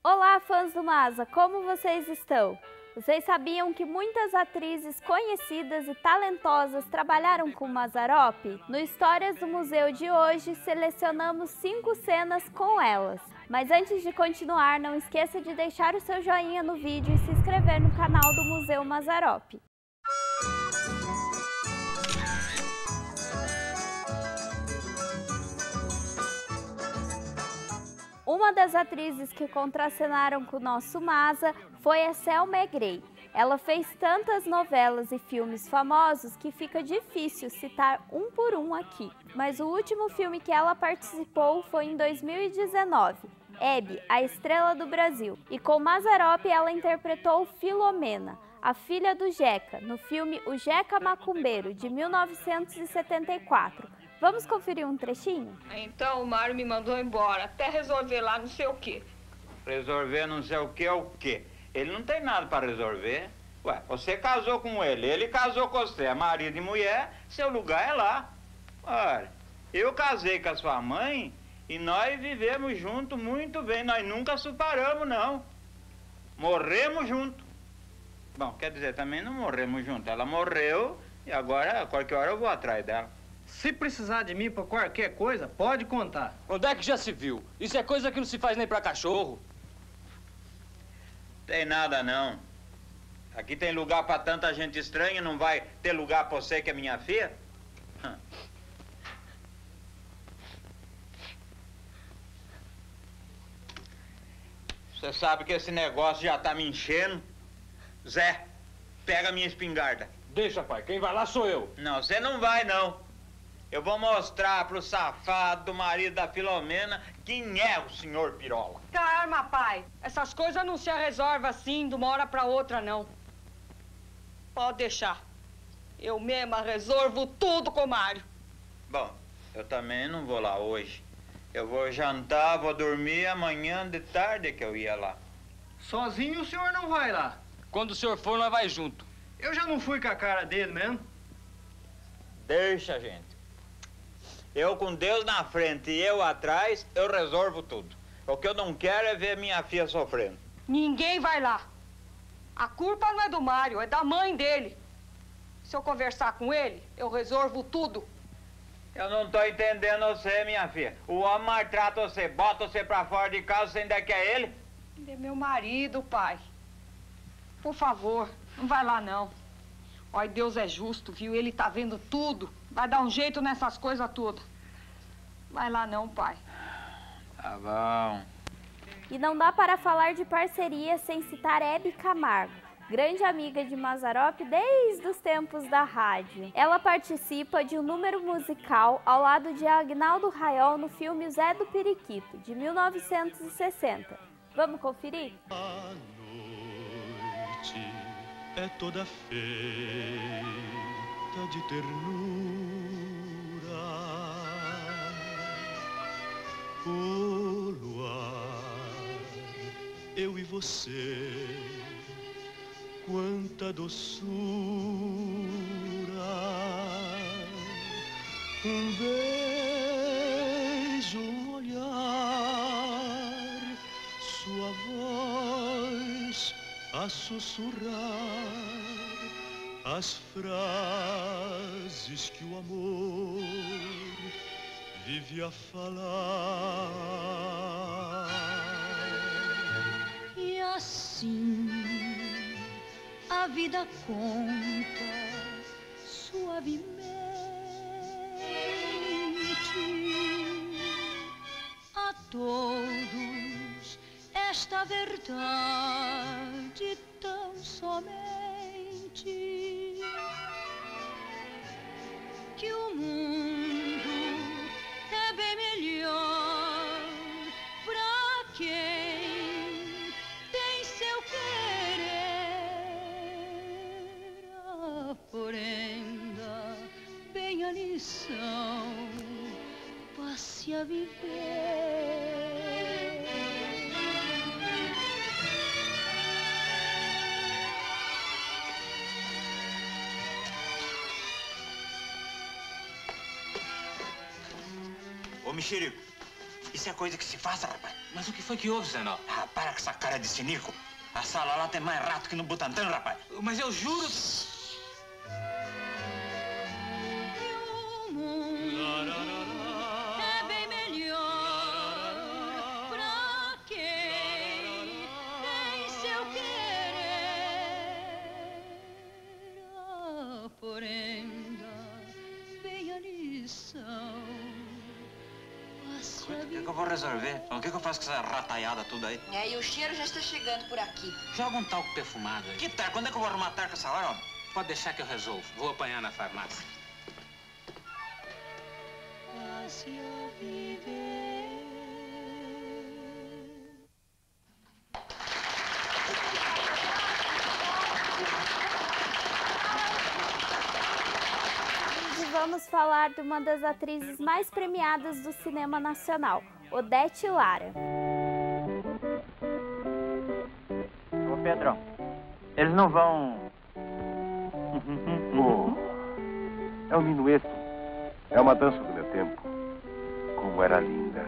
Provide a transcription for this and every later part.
Olá, fãs do Masa, como vocês estão? Vocês sabiam que muitas atrizes conhecidas e talentosas trabalharam com Mazzaropi? No Histórias do Museu de hoje, selecionamos 5 cenas com elas. Mas antes de continuar, não esqueça de deixar o seu joinha no vídeo e se inscrever no canal do Museu Mazzaropi. Uma das atrizes que contracenaram com o nosso Masa foi a Selma Grey. Ela fez tantas novelas e filmes famosos que fica difícil citar um por um aqui. Mas o último filme que ela participou foi em 2019, Hebe, a Estrela do Brasil. E com Mazzaropi ela interpretou Filomena, a filha do Jeca, no filme O Jeca Macumbeiro, de 1974. Vamos conferir um trechinho? Então o Mário me mandou embora, até resolver lá não sei o quê. Resolver não sei o quê é o quê? Ele não tem nada para resolver. Ué, você casou com ele casou com você. É marido e mulher, seu lugar é lá. Olha, eu casei com a sua mãe e nós vivemos juntos muito bem. Nós nunca separamos, não. Morremos juntos. Bom, quer dizer, também não morremos juntos. Ela morreu e agora, a qualquer hora, eu vou atrás dela. Se precisar de mim pra qualquer coisa, pode contar. Onde é que já se viu? Isso é coisa que não se faz nem pra cachorro. Tem nada, não. Aqui tem lugar pra tanta gente estranha, não vai ter lugar pra você que é minha filha? Você sabe que esse negócio já tá me enchendo. Zé, pega a minha espingarda. Deixa, pai. Quem vai lá sou eu. Não, você não vai, não. Eu vou mostrar pro safado do marido da Filomena quem é o senhor Pirola. Calma, pai. Essas coisas não se resolvem assim de uma hora pra outra, não. Pode deixar. Eu mesma resolvo tudo com o Mário. Bom, eu também não vou lá hoje. Eu vou jantar, vou dormir, amanhã de tarde que eu ia lá. Sozinho o senhor não vai lá. Quando o senhor for, nós vai junto. Eu já não fui com a cara dele mesmo. Deixa, gente. Eu com Deus na frente e eu atrás, eu resolvo tudo. O que eu não quero é ver minha filha sofrendo. Ninguém vai lá. A culpa não é do Mário, é da mãe dele. Se eu conversar com ele, eu resolvo tudo. Eu não tô entendendo você, minha filha. O homem maltrata você, bota você pra fora de casa, você ainda quer ele? Ele é meu marido, pai. Por favor, não vai lá, não. Olha, Deus é justo, viu? Ele tá vendo tudo. Vai dar um jeito nessas coisas todas. Vai lá não, pai. Tá bom. E não dá para falar de parceria sem citar Hebe Camargo, grande amiga de Mazzaropi desde os tempos da rádio. Ela participa de um número musical ao lado de Agnaldo Raiol no filme Zé do Periquito, de 1960. Vamos conferir? A noite é toda feita de ternura. O luar, eu e você, quanta doçura. Um beijo, um olhar, sua voz a sussurrar as frases que o amor vive a falar. E assim a vida conta suavemente a todos esta verdade tão somente, que o mundo é bem melhor pra quem tem seu querer. Aprenda bem a lição, passe a viver. Ô, mexerico, isso é coisa que se faça, rapaz. Mas o que foi que houve, Zenó? Ah, para com essa cara de cinico. A sala lá tem mais rato que no Butantã, rapaz. Mas eu juro... O mundo é bem melhor pra quem tem seu querer. Aprenda bem a lição. O que eu vou resolver? O que eu faço com essa rataiada tudo aí? É, e o cheiro já está chegando por aqui. Joga um talco perfumado aí. Que tal? Quando é que eu vou arrumar tarca essa hora, homem? Pode deixar que eu resolvo. Vou apanhar na farmácia. Passe a viver. E vamos falar de uma das atrizes mais premiadas do cinema nacional, Odete Lara. Ô Pedrão, eles não vão... É um minueto. É uma dança do meu tempo. Como era linda.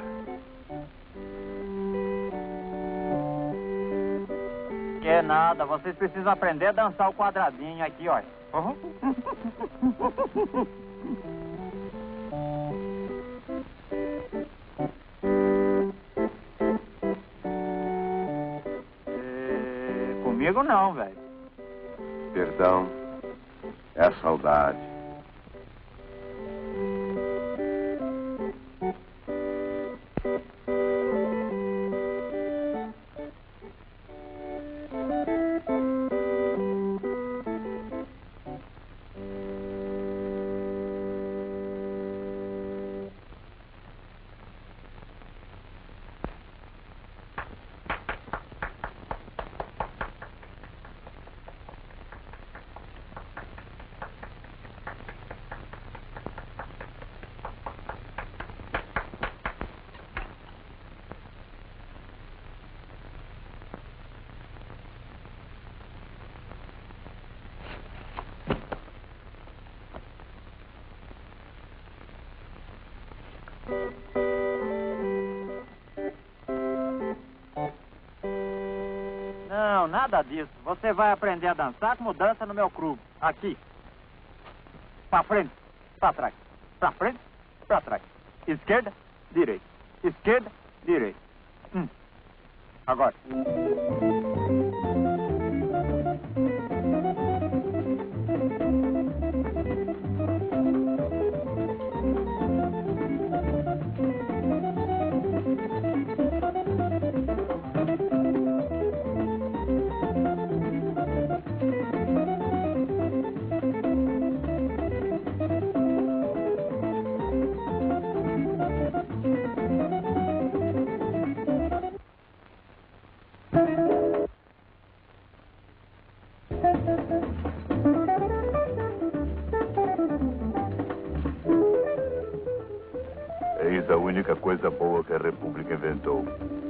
Que nada, vocês precisam aprender a dançar o quadradinho aqui, ó. Comigo não, velho. Perdão. É a saudade. Não, nada disso. Você vai aprender a dançar como dança no meu clube. Aqui. Pra frente, pra trás. Pra frente, pra trás. Esquerda, direita. Esquerda, direita. Agora. Eis a única coisa boa que a República inventou.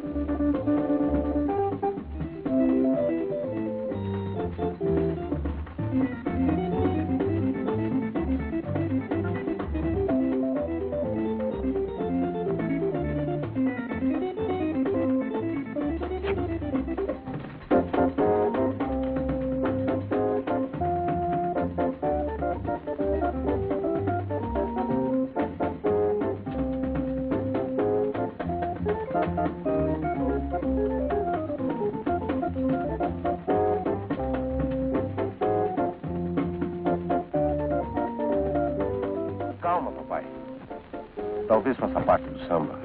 Calma, papai. Talvez faça parte do samba.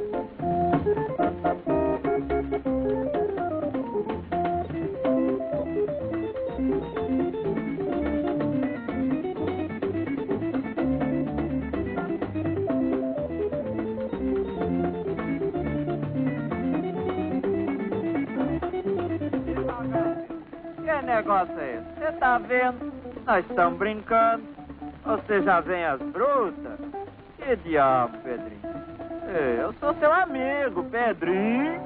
Que negócio é esse? Você tá vendo? Nós estamos brincando. Você já vem às brutas? Que diabo, Pedrinho? Eu sou seu amigo, Pedrinho.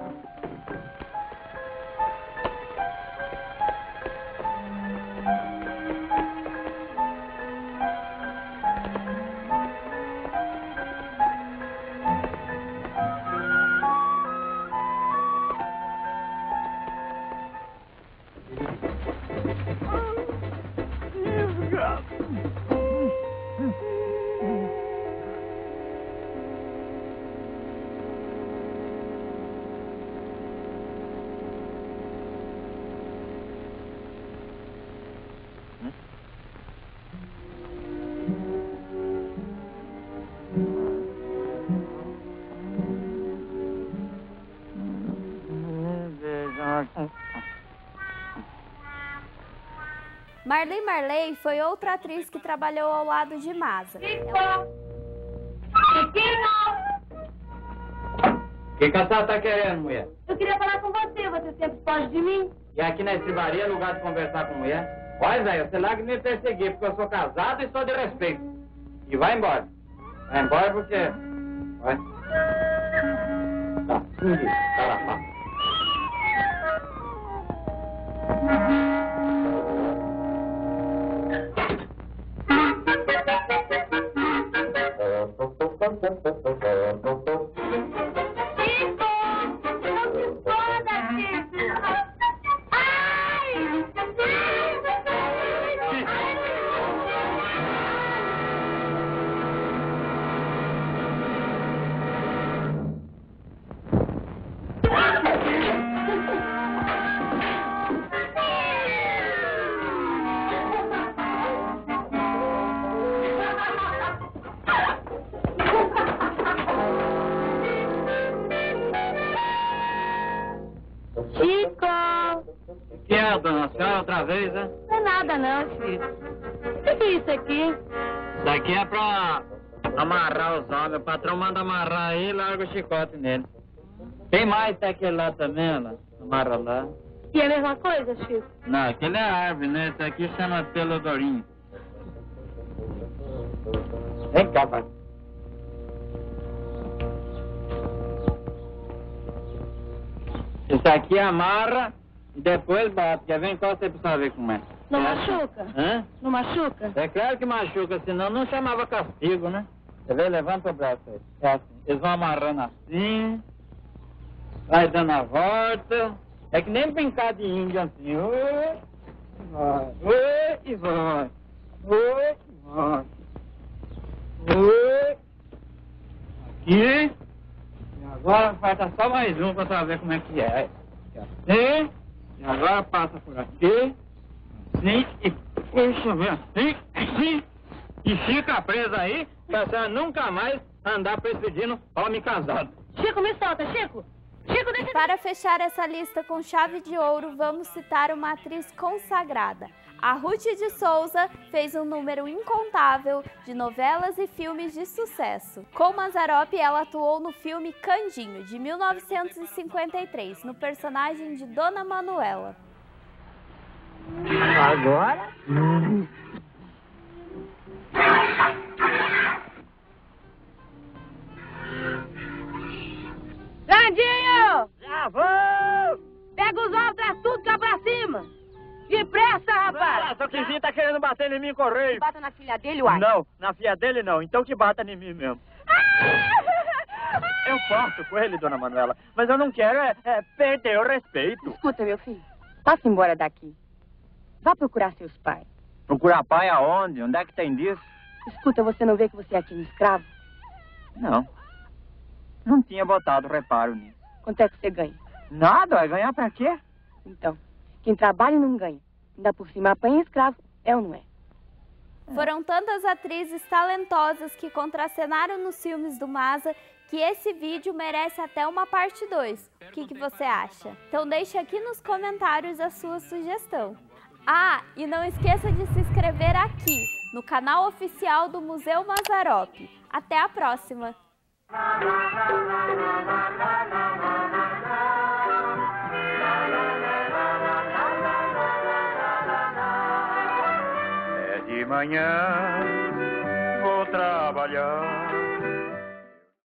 Marli Marley foi outra atriz que trabalhou ao lado de Masa. O que a senhora tá querendo, mulher? Eu queria falar com você, você sempre foge de mim. E aqui na estribaria é lugar de conversar com mulher? Olha, velho, você larga de me perseguir, porque eu sou casado e sou de respeito. E vai embora. Vai embora porque... Vai. Tá, tá lá, tá. Que é, dona senhora, outra vez, né? Não é nada não, Chico. O que é isso aqui? Isso aqui é pra amarrar os homens. O patrão manda amarrar aí e larga o chicote nele. Tem mais, tem aquele lá também, lá. Amarra lá. E é a mesma coisa, Chico? Não, aquele é árvore, né? Esse aqui chama pelodorinho. Vem cá, pai. Isso aqui amarra e depois bate. Quer ver? Encosta aí pra você ver como é. Não machuca? Hã? Não machuca? É claro que machuca, senão não chamava castigo, né? Você vê? Levanta o braço aí. É assim. Eles vão amarrando assim, vai dando a volta. É que nem brincar de índio assim. Oi, vai. Oi, e vai. Oi, e vai. Oi. Aqui. E agora falta só mais um pra você ver como é que é. Assim. E agora passa por aqui. Assim. E puxa, vem assim. Assim. E fica presa aí pra você nunca mais andar perseguindo homem casado. Chico, me solta, Chico. Chico, deixa... Para fechar essa lista com chave de ouro, vamos citar uma atriz consagrada. A Ruth de Souza fez um número incontável de novelas e filmes de sucesso. Com Mazzaropi, ela atuou no filme Candinho, de 1953, no personagem de Dona Manuela. Agora? Candinho! Já vou! Pega os ovos, traz tudo cá pra cima! Depressa, rapaz! Seu Quizinho tá querendo bater em mim, correio. Bata na filha dele, uai. Não, na filha dele não. Então que bata em mim mesmo. Eu posso com ele, Dona Manuela, mas eu não quero perder o respeito. Escuta, meu filho. Passa embora daqui. Vá procurar seus pais. Procurar pai aonde? Onde é que tem disso? Escuta, você não vê que você é aqui um escravo? Não. Não tinha botado reparo nisso. Quanto é que você ganha? Nada, vai ganhar pra quê? Então, quem trabalha não ganha. Ainda por cima apanha escravo, é ou não é? Foram tantas atrizes talentosas que contracenaram nos filmes do Mazza que esse vídeo merece até uma parte 2. O que você acha? Então deixe aqui nos comentários a sua sugestão. Ah, e não esqueça de se inscrever aqui, no canal oficial do Museu Mazzaropi. Até a próxima! É de manhã, vou trabalhar.